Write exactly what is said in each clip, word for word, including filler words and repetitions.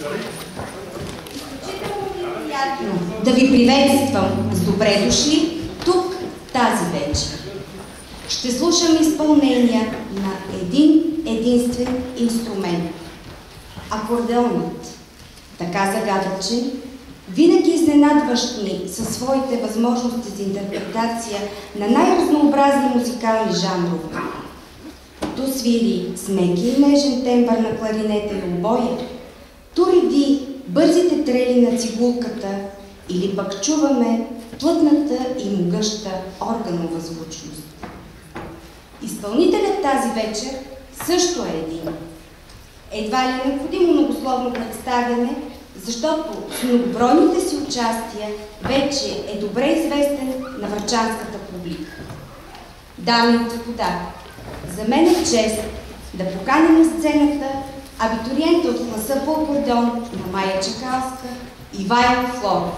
Да ви приветствам с добре дошли тук тази вечер. Ще слушам изпълнения на един единствен инструмент – акордеонът. Така загадъчен, винаги изненадващ ни със своите възможности за интерпретация на най-разнообразни музикални жанрове. Ту свири с меки и нежен тембър на кларинета и обоя, ту реди бързите трели на цигулката, или пък чуваме плътната и могъща органова звучност. Изпълнителят тази вечер също е един. Едва ли е необходимо многословно представяне, защото с многобройните си участия вече е добре известен на врачанската публика. Дами и господа, за мен е чест да поканим на сцената абитуриента от класа по акордеон на Майя Чекалска, Ивайло Флоров.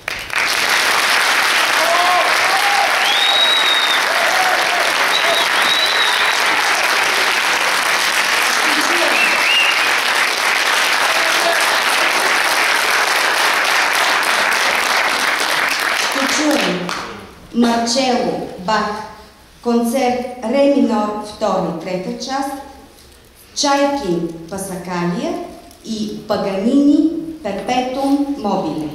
Марчело, Бах, концерт Ре минор, втора и трета част, Чайкин, Пасакалия и Паганини, Перпетум мобиле.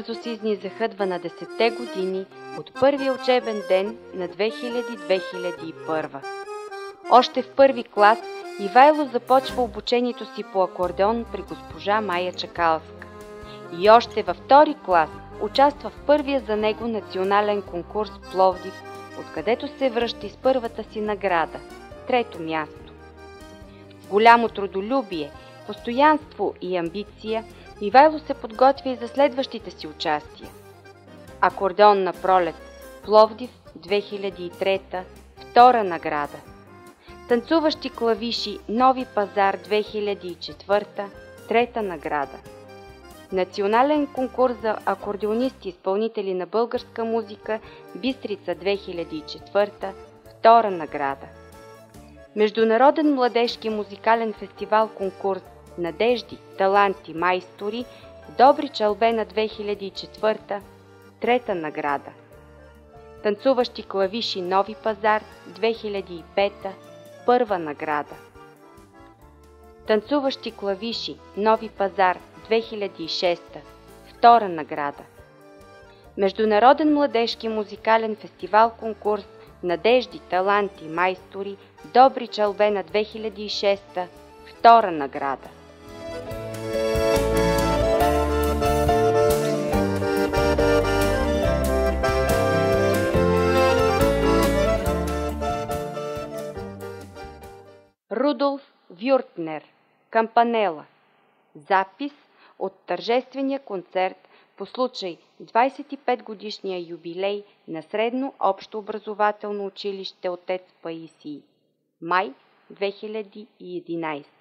бързо се изнизаха дванадесетте години от първия учебен ден на две хиляди - две хиляди и първа. Още в първи клас Ивайло започва обучението си по акордеон при госпожа Майя Чакалска. И още във втори клас участва в първия за него национален конкурс в Пловдив, откъдето се връща с първата си награда – трето място. С голямо трудолюбие, постоянство и амбиция Ивайло се подготвя и за следващите си участия. Акордеон на пролет, Пловдив, две хиляди и трета, втора награда. Танцуващи клавиши, Нови пазар, две хиляди и четвърта, трета награда. Национален конкурс за акордеонисти и изпълнители на българска музика, Бистрица, две хиляди и четвърта, втора награда. Международен младежки музикален фестивал конкурс Надежди, таланти, майстори, Добрич, Албена, две хиляди и четвърта, трета награда. Танцуващи клавиши, Нови пазар, две хиляди и пета, първа награда. Танцуващи клавиши, Нови пазар, две хиляди и шеста, втора награда. Международен младежки музикален фестивал конкурс Надежди, таланти, майстори, Добрич, Албена, две хиляди и шеста, втора награда. Рудолф Вюртнер, Кампанела. Запис от тържествения концерт по случай двадесет и пет годишния юбилей на Средно общообразователно училище Отец Паисий. Май две хиляди и единадесета.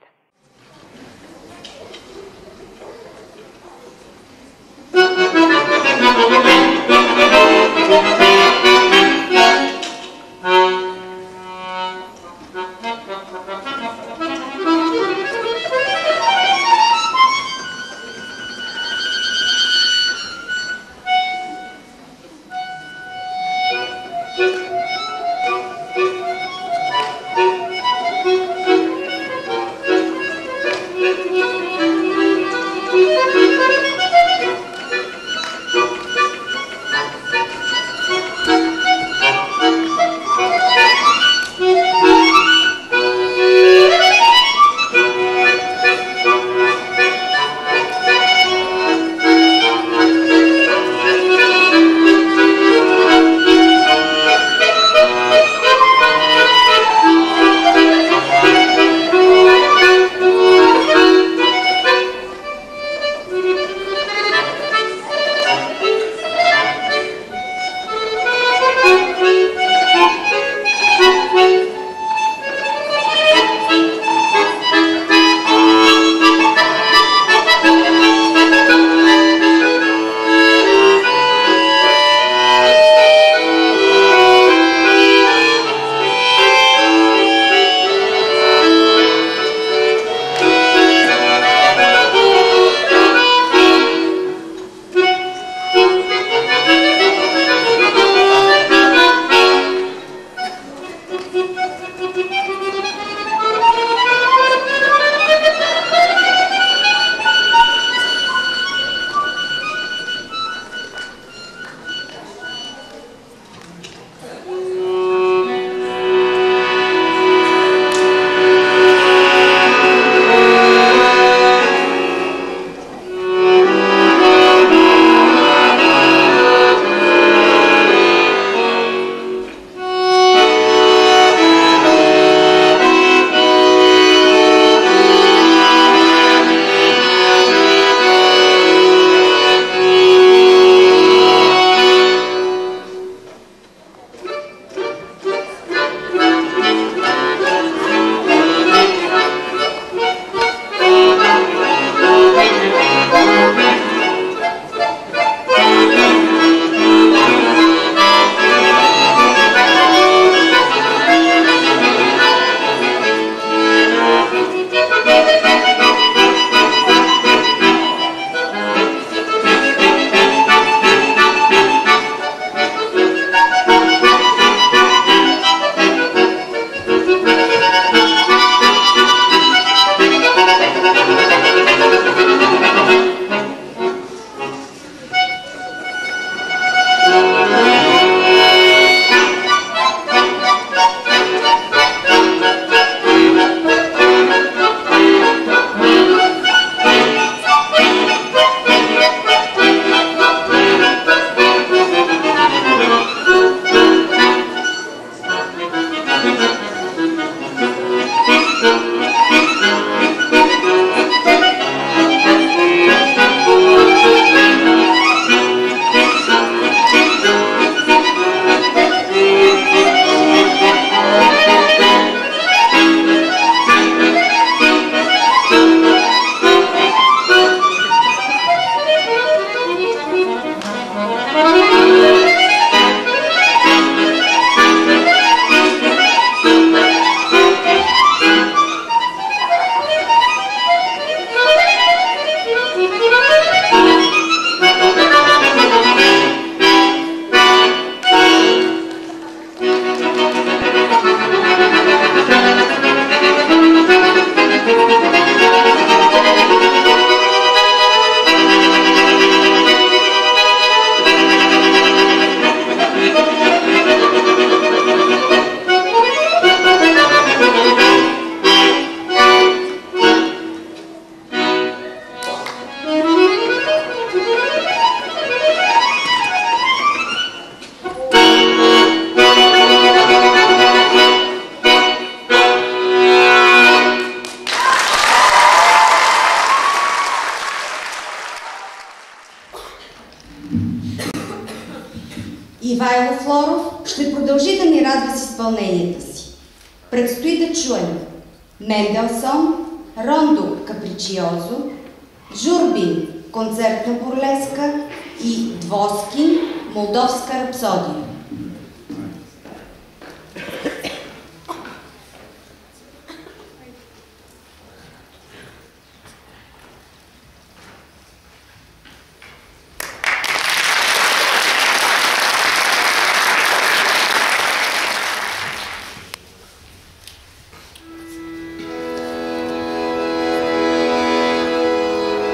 Флоров ще продължи да ни радва с изпълненията си. Предстои да чуем Менделсон, Рондо Капричиозо, Журбин концертна бурлеска и Двоскин молдовска рапсодия.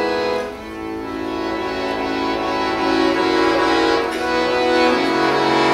Thank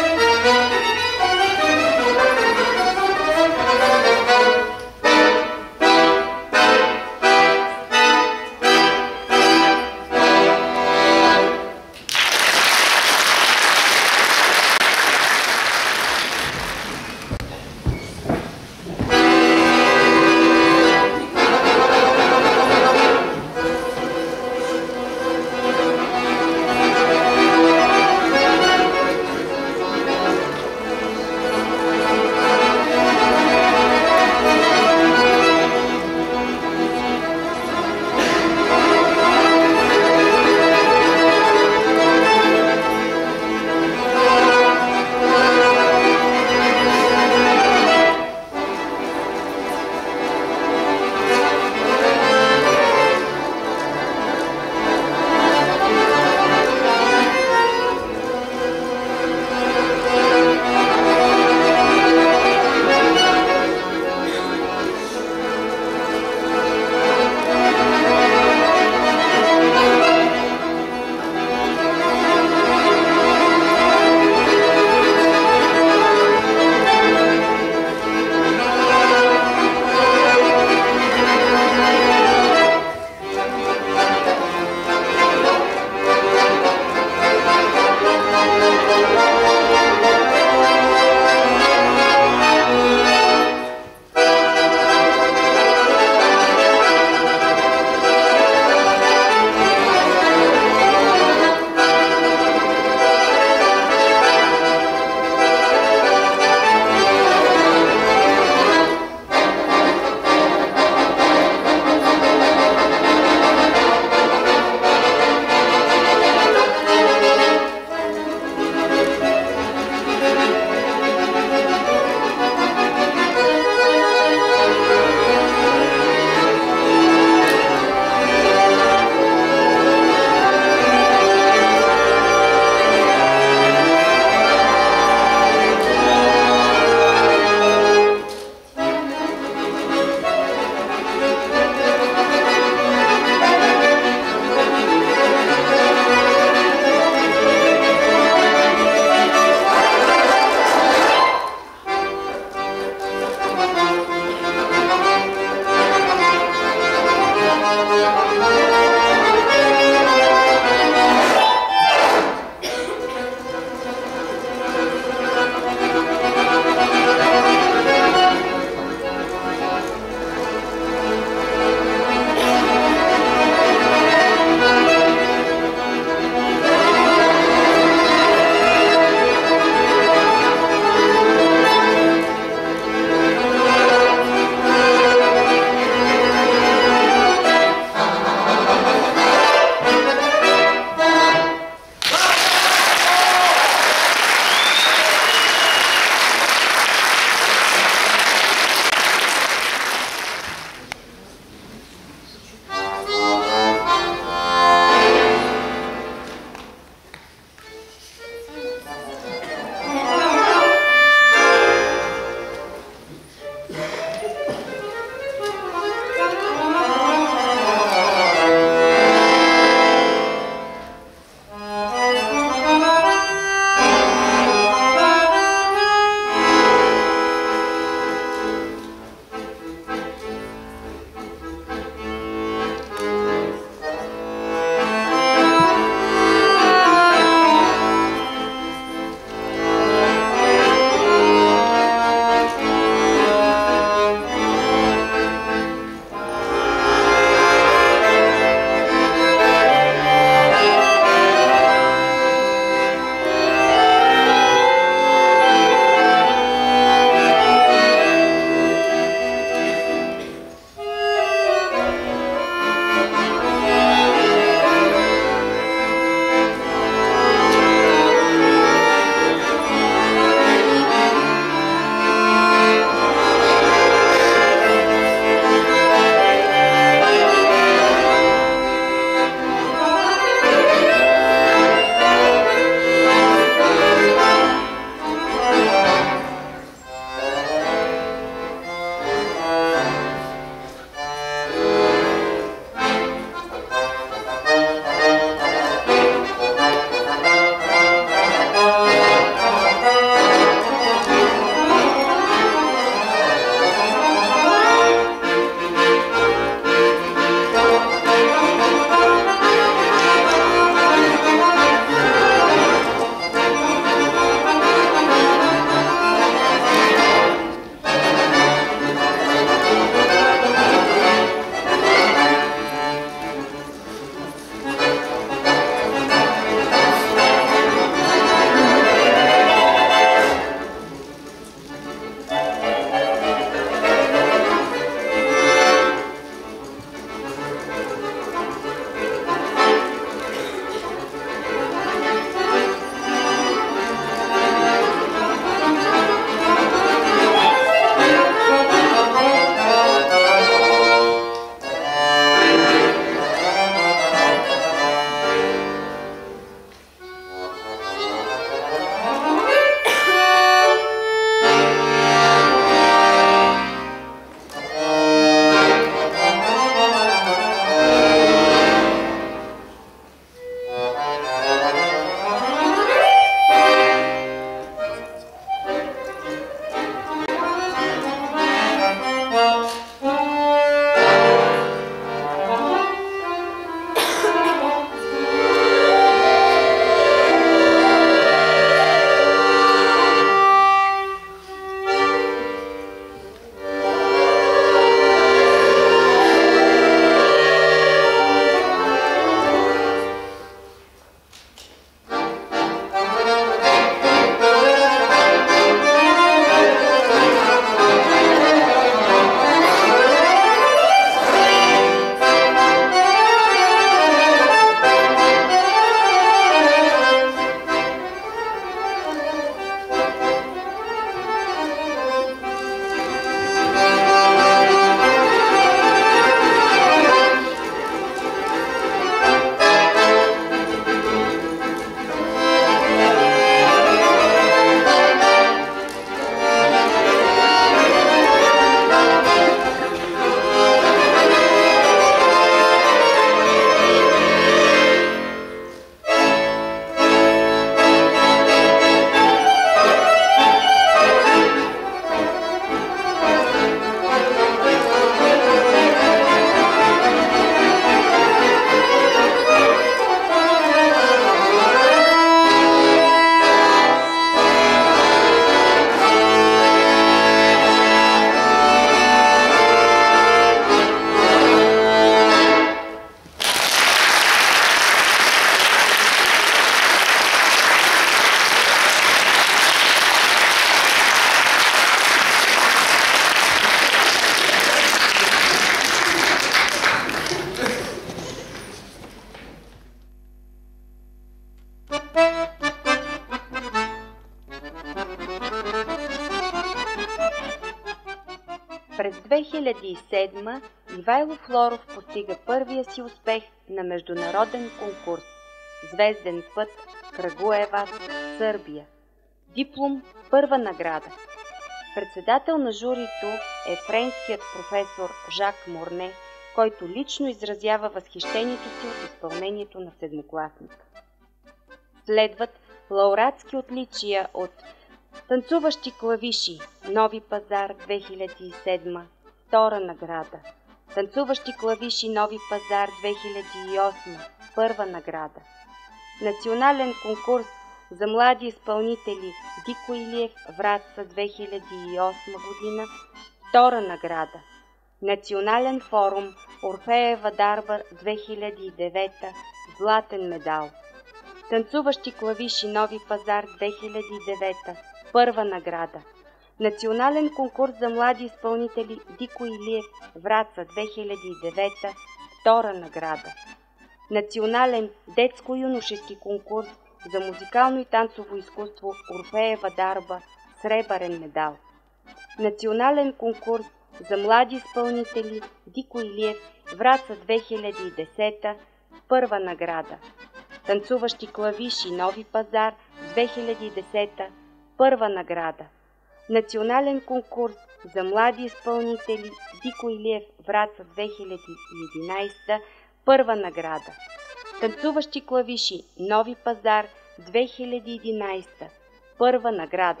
две хиляди и седма Ивайло Флоров постига първия си успех на международен конкурс «Звезден път Крагуеваc, Сърбия». Диплом първа награда. Председател на журито е френският професор Жак Морне, който лично изразява възхищението си от изпълнението на седмокласника. Следват лауреатски отличия от танцуващи клавиши Нови пазар две хиляди и седма, втора награда. Танцуващи клавиши Нови пазар две хиляди и осма, първа награда. Национален конкурс за млади изпълнители Дико Илиев, Враца две хиляди и осма година, втора награда. Национален форум Орфеева дарба две хиляди и девета, златен медал. Танцуващи клавиши Нови пазар две хиляди и девета, първа награда. Национален конкурс за млади изпълнители Дико Илиев, Враца две хиляди и девета, втора награда. Национален детско-юношески конкурс за музикално и танцово изкуство Орфеева дарба, сребърен медал. Национален конкурс за млади изпълнители Дико Илиев, Враца две хиляди и десета, първа награда. Танцуващи клавиши Нови пазар две хиляди и десета, първа награда. Национален конкурс за млади изпълнители Дико Илиев, Враца две хиляди и единадесета, първа награда. Танцуващи клавиши Нови пазар две хиляди и единадесета, първа награда.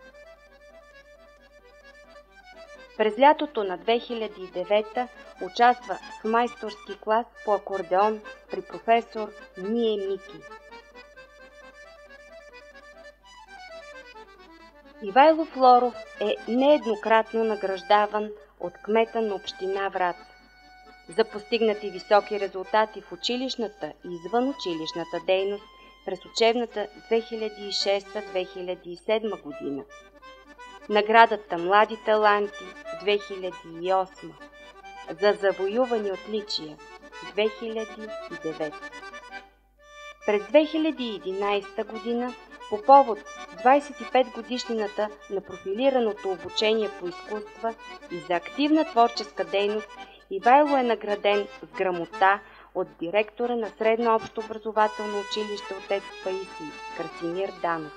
През лятото на две хиляди и девета участва в майсторски клас по акордеон при професор Мие Мики. Ивайло Флоров е нееднократно награждаван от кмета на община Враца за постигнати високи резултати в училищната и извънучилищната дейност през учебната две хиляди и шеста - две хиляди и седма година. Наградата Млади таланти две хиляди и осма, за завоювани отличия две хиляди и девета. През две хиляди и единадесета година по повод двадесет и пет годишнината на профилираното обучение по изкуства и за активна творческа дейност Ивайло е награден с грамота от директора на Средно общо образователно училище Отец Паисий Красимир Данов.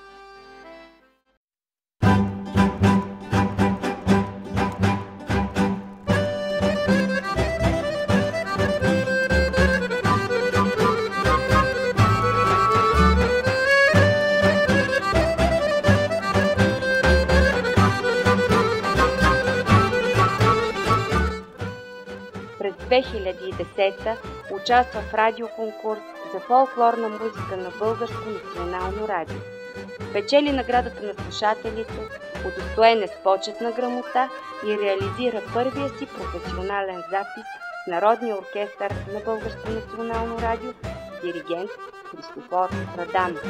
През две хиляди и десета участва в радиоконкурс за фолклорна музика на Българско национално радио. Печели наградата на слушателите, удостоен е с почетна грамота и реализира първия си професионален запис с Народния оркестър на Българско национално радио, диригент Христофор Раданов.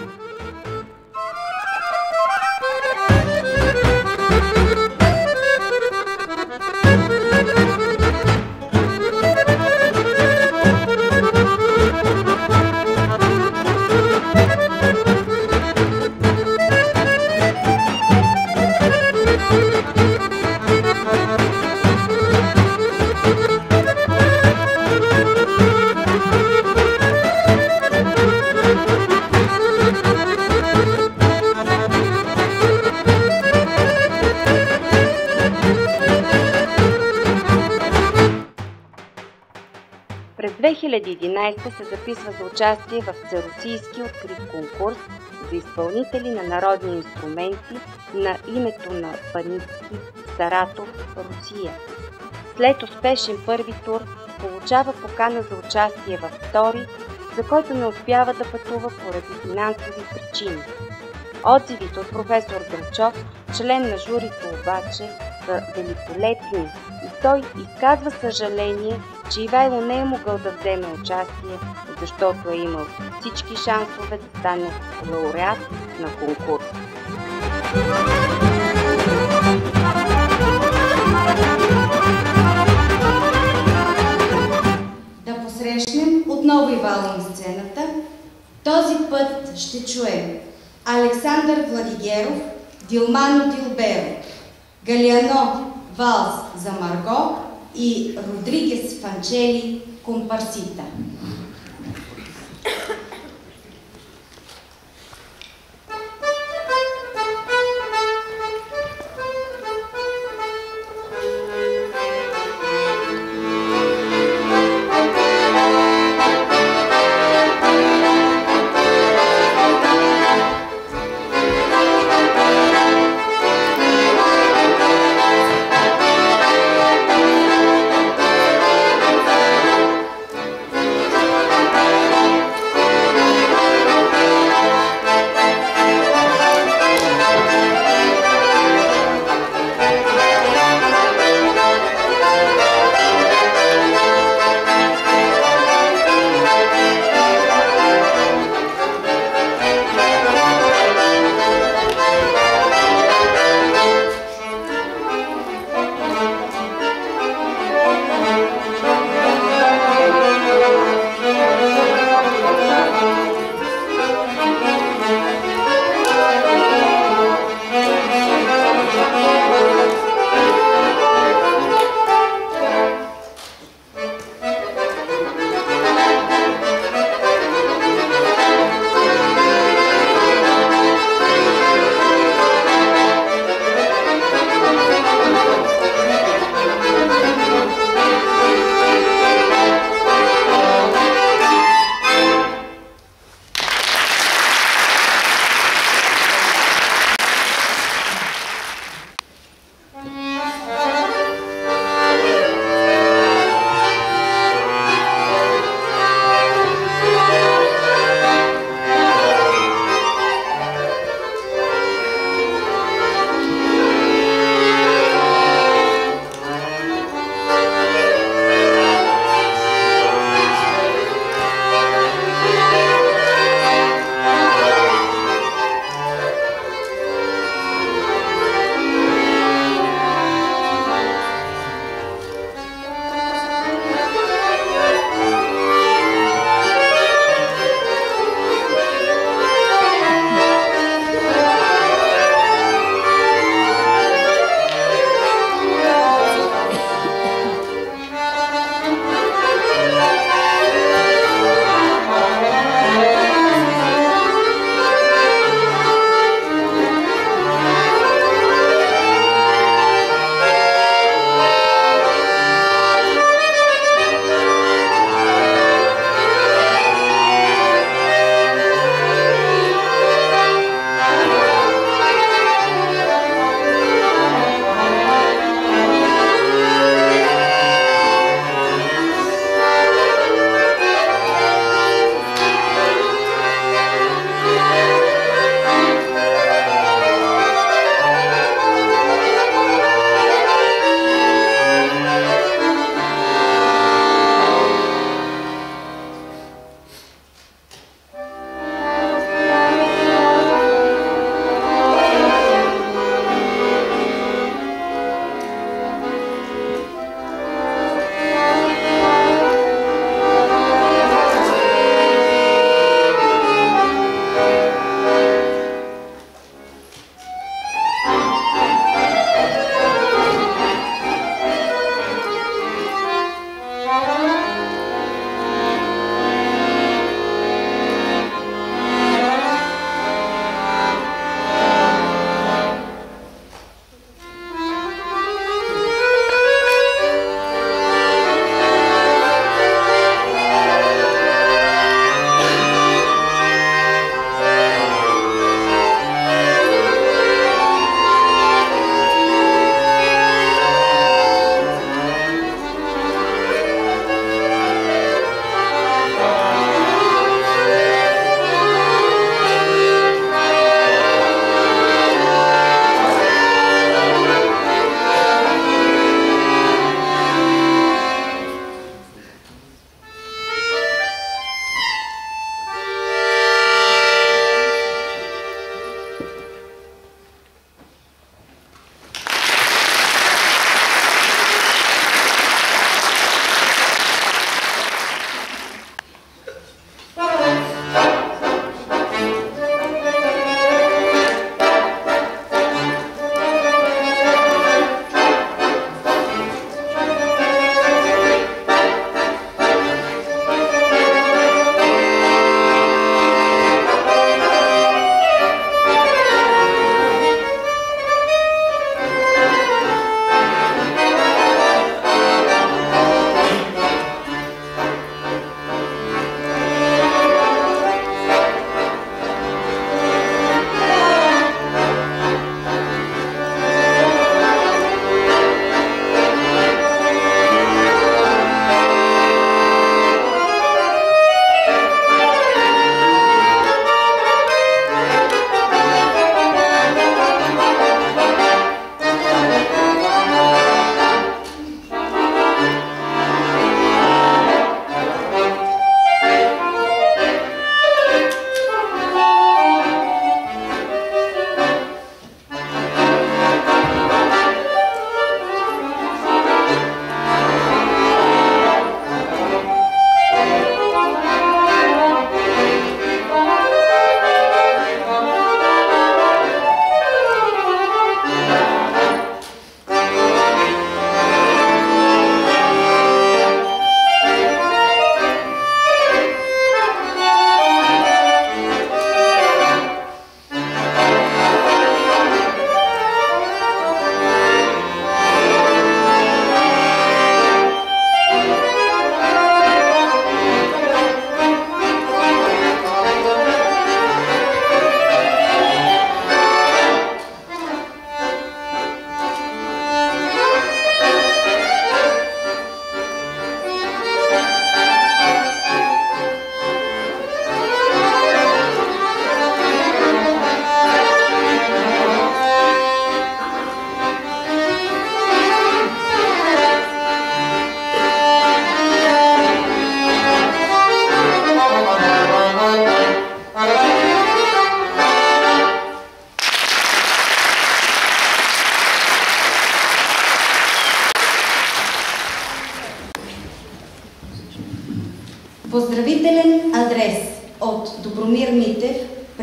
През две хиляди и единадесета се записва за участие в Всерусийски открит конкурс за изпълнители на народни инструменти на името на Паницки, Саратов, Русия. След успешен първи тур получава покана за участие във втори, за който не успява да пътува поради финансови причини. Отзивите от професор Грачов, член на журито обаче, са великолепни и той изказва съжаление, че Ивайло не е могъл да вземе участие, защото е имал всички шансове да стане лауреат на конкурс. Да посрещнем отново Ивайло на сцената. Този път ще чуем Александър Владигеров, Дилмано Дилберо, Галиано Валс за Марго и Родригес Фанчели Компарсита. Thank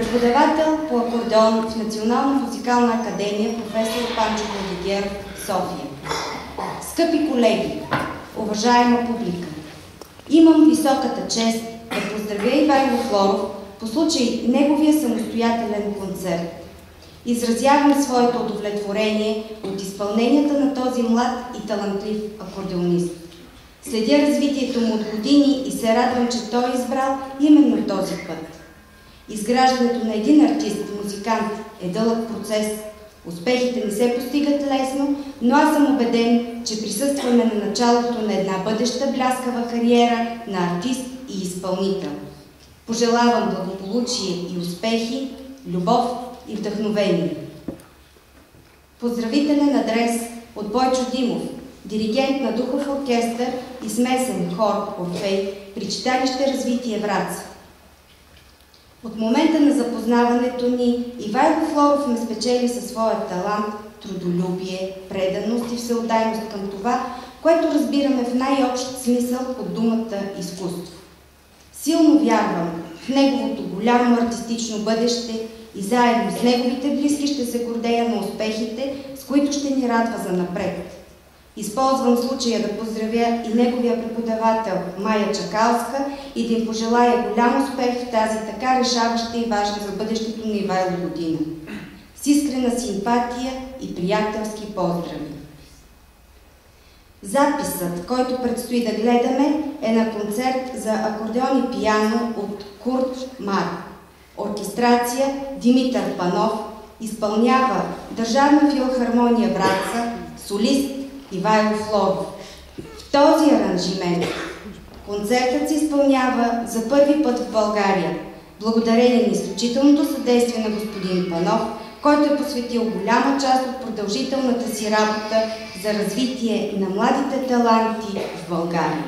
преподавател по акордеон в Национална музикална академия професор Панчо Владигеров, София. Скъпи колеги, уважаема публика, имам високата чест да поздравя Ивайло Флоров по случай неговия самостоятелен концерт. Изразявам своето удовлетворение от изпълненията на този млад и талантлив акордеонист. Следя развитието му от години и се радвам, че той е избрал именно този път. Изграждането на един артист-музикант е дълъг процес. Успехите не се постигат лесно, но аз съм убеден, че присъстваме на началото на една бъдеща бляскава кариера на артист и изпълнител. Пожелавам благополучие и успехи, любов и вдъхновение. Поздравителен адрес от Бойчо Димов, диригент на духов оркестър и смесен хор Орфей при читалище Развитие Враца. От момента на запознаването ни Ивайло Флоров ме спечели със своя талант, трудолюбие, преданост и всеотдайност към това, което разбираме в най-общ смисъл под думата изкуство. Силно вярвам в неговото голямо артистично бъдеще и заедно с неговите близки ще се гордея на успехите, с които ще ни радва за напред. Използвам случая да поздравя и неговия преподавател Майя Чакалска и да им пожелая голям успех в тази така решаваща и важна за бъдещето на Ивайло година. С искрена симпатия и приятелски поздрави. Записът, който предстои да гледаме, е на концерт за акордеон и пиано от Курт Мар. Оркестрация Димитър Панов, изпълнява Държавна филхармония Враца, солист Ивайло Флоров. В този аранжимент концертът се изпълнява за първи път в България, благодарение на изключителното съдействие на господин Панов, който е посветил голяма част от продължителната си работа за развитие на младите таланти в България.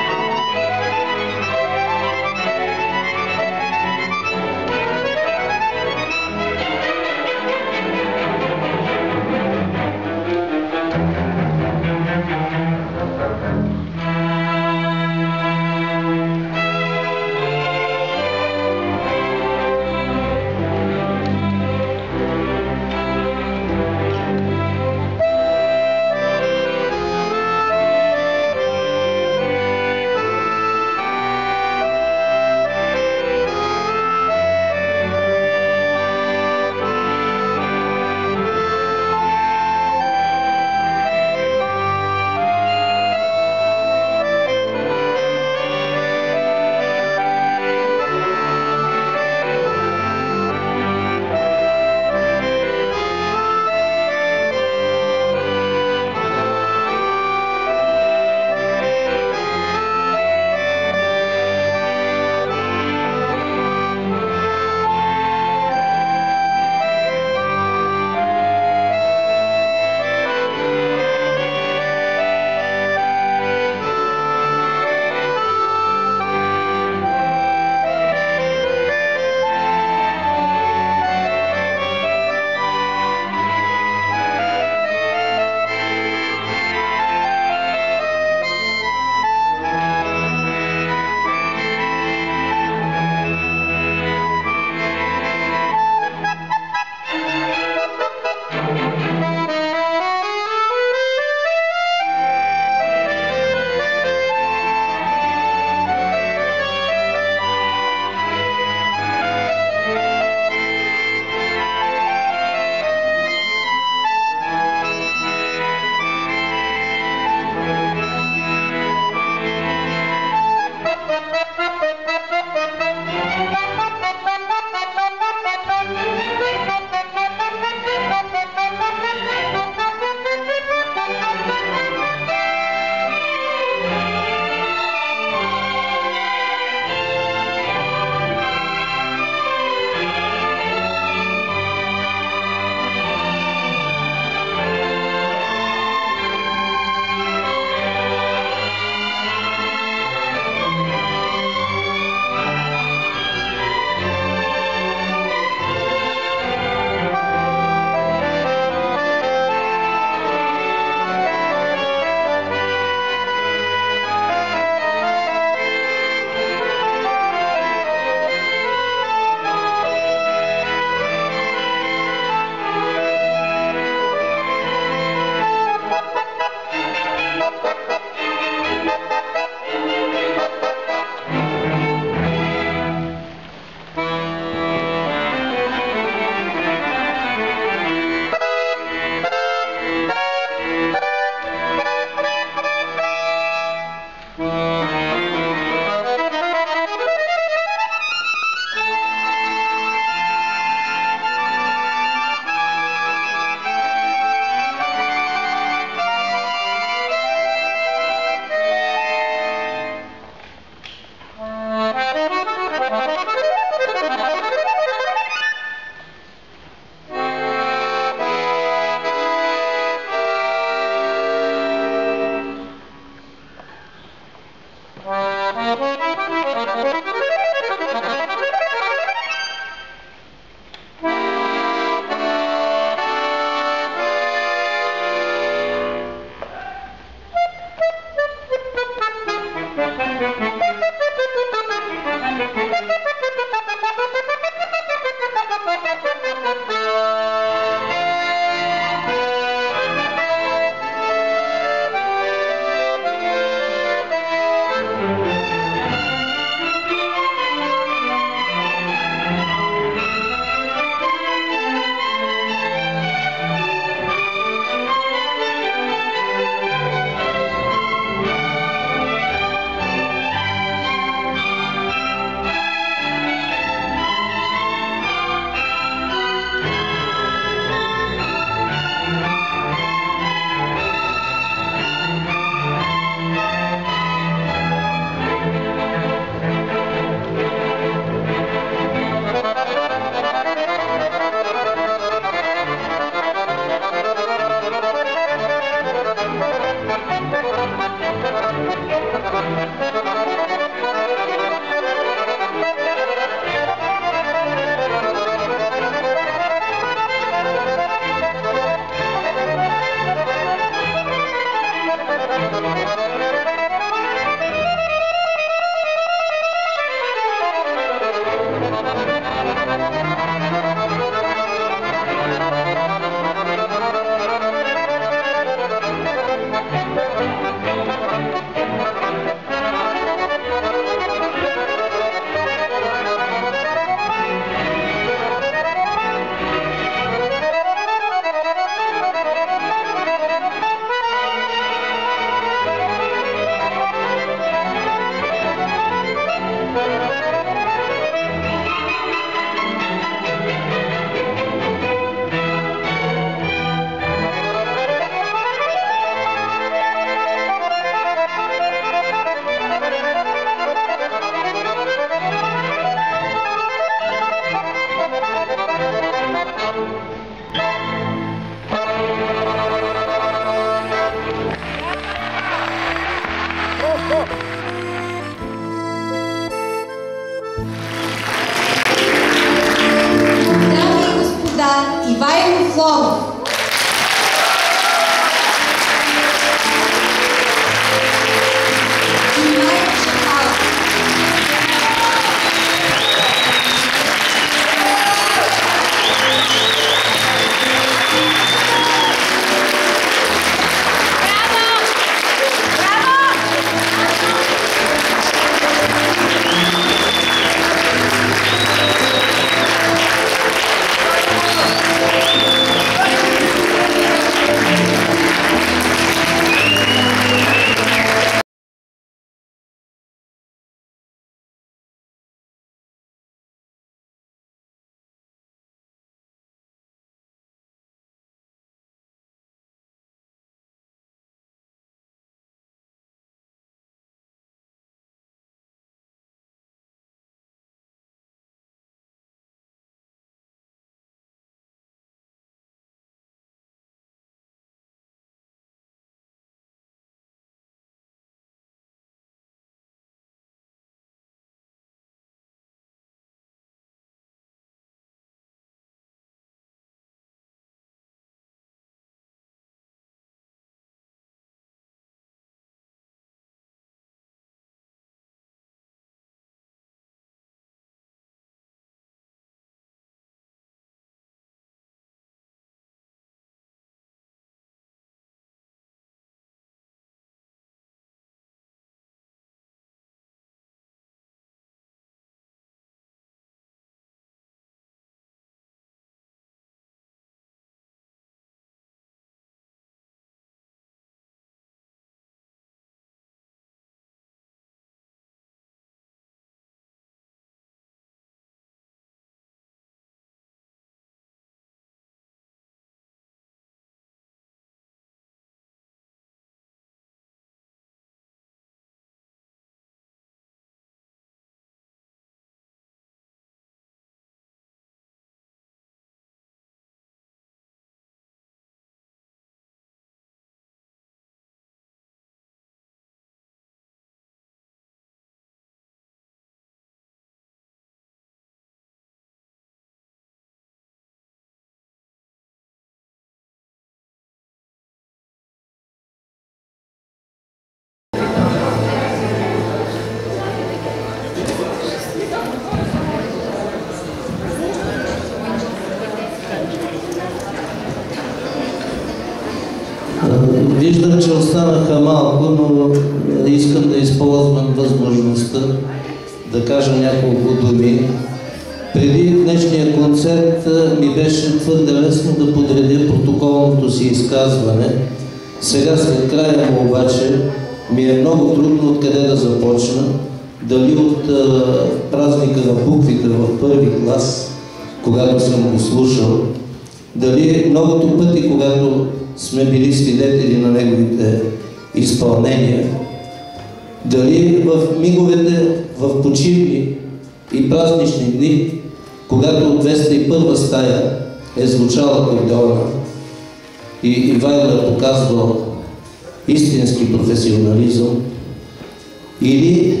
останаха малко, но искам да използвам възможността да кажа няколко думи. Преди днешния концерт ми беше твърде лесно да подредя протоколното си изказване. Сега след края му обаче ми е много трудно откъде да започна. Дали от а, празника на буквите в първи клас, когато съм го слушал, дали многото пъти, когато сме били свидетели на неговите изпълнения, дали в миговете, в почивни и празнични дни, когато от двеста и първа стая е звучала акордеона и Ивайло е показвал истински професионализъм, или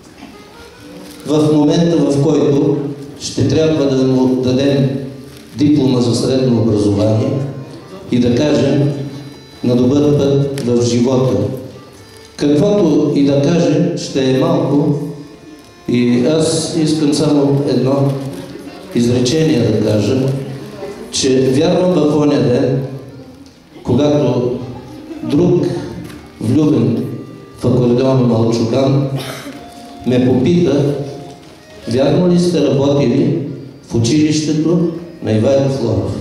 в момента, в който ще трябва да му дадем диплома за средно образование и да кажем на добър път в живота. Каквото и да кажем, ще е малко, и аз искам само едно изречение да кажа, че вярвам в оня ден, когато друг влюбен в акордеона малчуган ме попита: вярно ли сте работили в училището на Ивайло Флоров?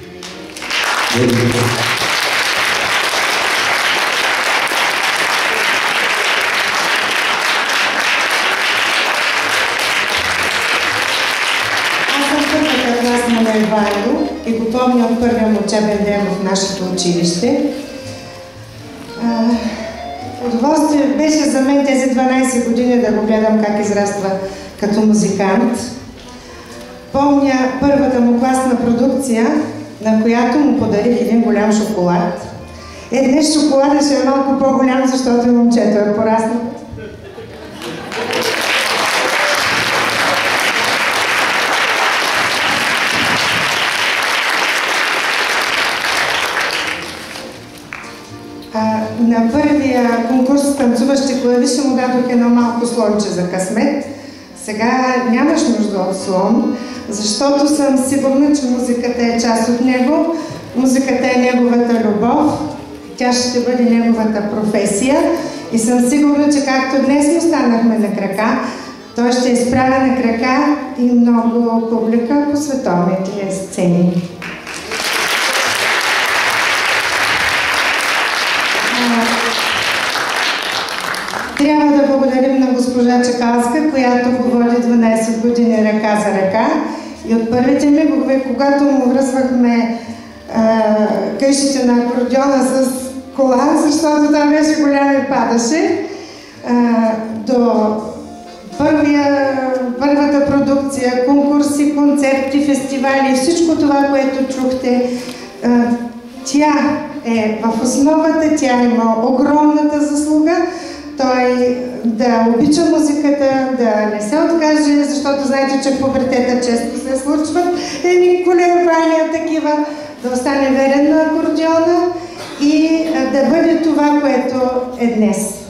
Аз съм първата класна на Ивайло и го помня от първия му учебен ден в нашето училище. Удоволствие беше за мен тези дванайсет години да го гледам как израства като музикант. Помня първата му класна продукция, на която му подарих един голям шоколад. Е, днес шоколадът ще е малко по-голям, защото и момчето е пораснало. На първия конкурс с танцуващи клавиши му дадох едно малко слонче за късмет. Сега нямаш нужда от слон, защото съм сигурна, че музиката е част от него. Музиката е неговата любов, тя ще бъде неговата професия и съм сигурна, че както днес му станахме на крака, той ще изправя на крака и много публика по световните сцени. Трябва да благодарим на госпожа Чекалска, която го води дванайсет години ръка за ръка. И от първите мигове, когато му връзвахме къщите на акордеона с кола, защото там беше голям и падаше, а, до първия, първата продукция, конкурси, концерти, фестивали, всичко това, което чухте, а, тя е в основата, тя има огромната заслуга. Той да обича музиката, да не се откаже, защото знаете, че в пубертета често се случват едни колебания такива, да остане верен на акордеона и да бъде това, което е днес.